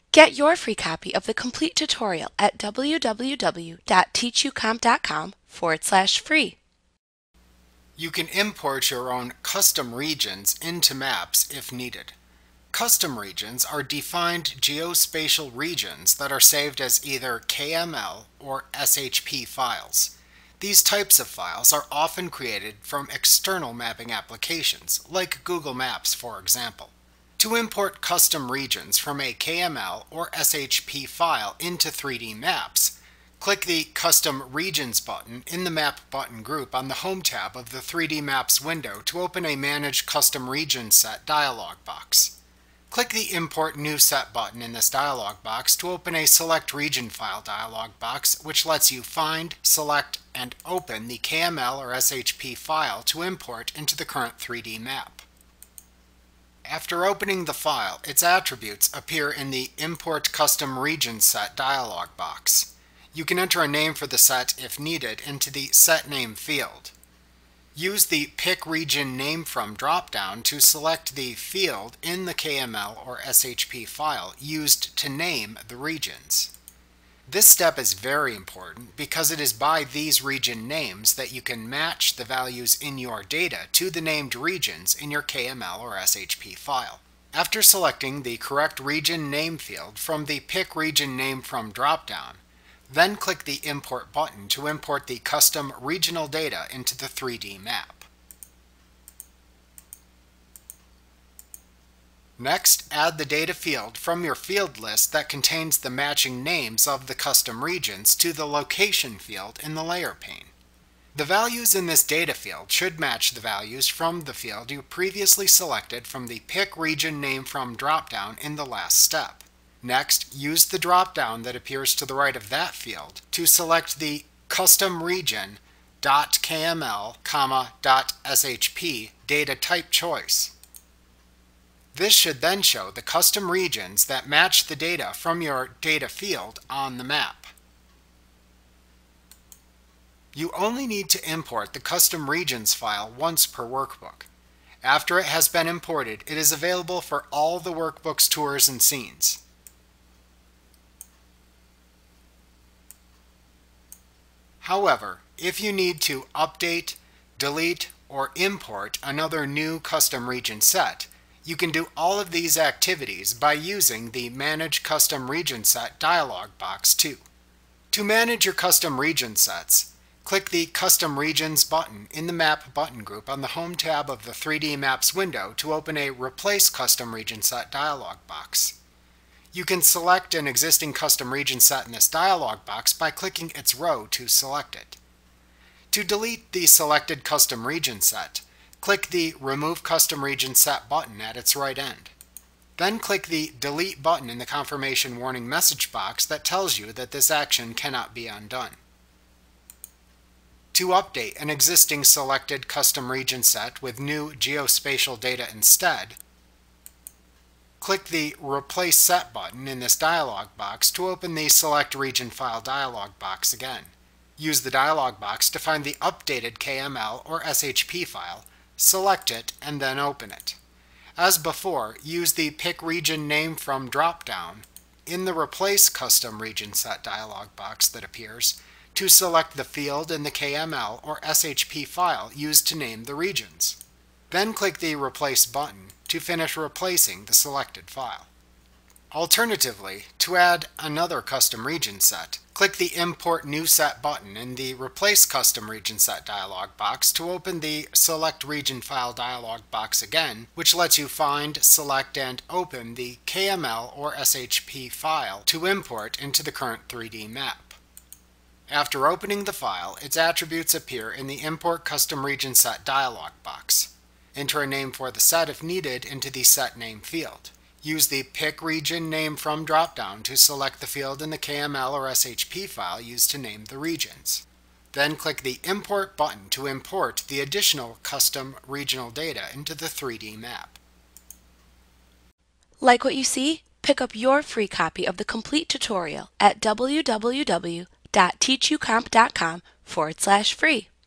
Get your free copy of the complete tutorial at www.teachucomp.com/free. You can import your own custom regions into maps if needed. Custom regions are defined geospatial regions that are saved as either KML or SHP files. These types of files are often created from external mapping applications, like Google Maps, for example. To import custom regions from a KML or SHP file into 3D maps, click the Custom Regions button in the Map button group on the Home tab of the 3D Maps window to open a Manage Custom Region Set dialog box. Click the Import New Set button in this dialog box to open a Select Region File dialog box, which lets you find, select, and open the KML or SHP file to import into the current 3D map. After opening the file, its attributes appear in the Import Custom Region Set dialog box. You can enter a name for the set if needed into the Set Name field. Use the Pick Region Name From dropdown to select the field in the KML or SHP file used to name the regions. This step is very important because it is by these region names that you can match the values in your data to the named regions in your KML or SHP file. After selecting the correct region name field from the Pick Region Name From dropdown, then click the Import button to import the custom regional data into the 3D map. Next, add the data field from your field list that contains the matching names of the custom regions to the location field in the layer pane. The values in this data field should match the values from the field you previously selected from the Pick Region Name From dropdown in the last step. Next, use the drop-down that appears to the right of that field to select the Custom Region .kml, .shp data type choice. This should then show the custom regions that match the data from your data field on the map. You only need to import the custom regions file once per workbook. After it has been imported, it is available for all the workbook's tours and scenes. However, if you need to update, delete, or import another new custom region set, you can do all of these activities by using the Manage Custom Region Set dialog box too. To manage your custom region sets, click the Custom Regions button in the Map button group on the Home tab of the 3D Maps window to open a Replace Custom Region Set dialog box. You can select an existing custom region set in this dialog box by clicking its row to select it. To delete the selected custom region set, click the Remove Custom Region Set button at its right end. Then click the Delete button in the confirmation warning message box that tells you that this action cannot be undone. To update an existing selected custom region set with new geospatial data instead, click the Replace Set button in this dialog box to open the Select Region File dialog box again. Use the dialog box to find the updated KML or SHP file, select it, and then open it. As before, use the Pick Region Name From dropdown in the Replace Custom Region Set dialog box that appears to select the field in the KML or SHP file used to name the regions. Then click the Replace button to finish replacing the selected file. Alternatively, to add another custom region set, click the Import New Set button in the Replace Custom Region Set dialog box to open the Select Region File dialog box again, which lets you find, select, and open the KML or SHP file to import into the current 3D map. After opening the file, its attributes appear in the Import Custom Region Set dialog box. Enter a name for the set if needed into the Set Name field. Use the Pick Region Name From dropdown to select the field in the KML or SHP file used to name the regions. Then click the Import button to import the additional custom regional data into the 3D map. Like what you see? Pick up your free copy of the complete tutorial at www.teachucomp.com/free.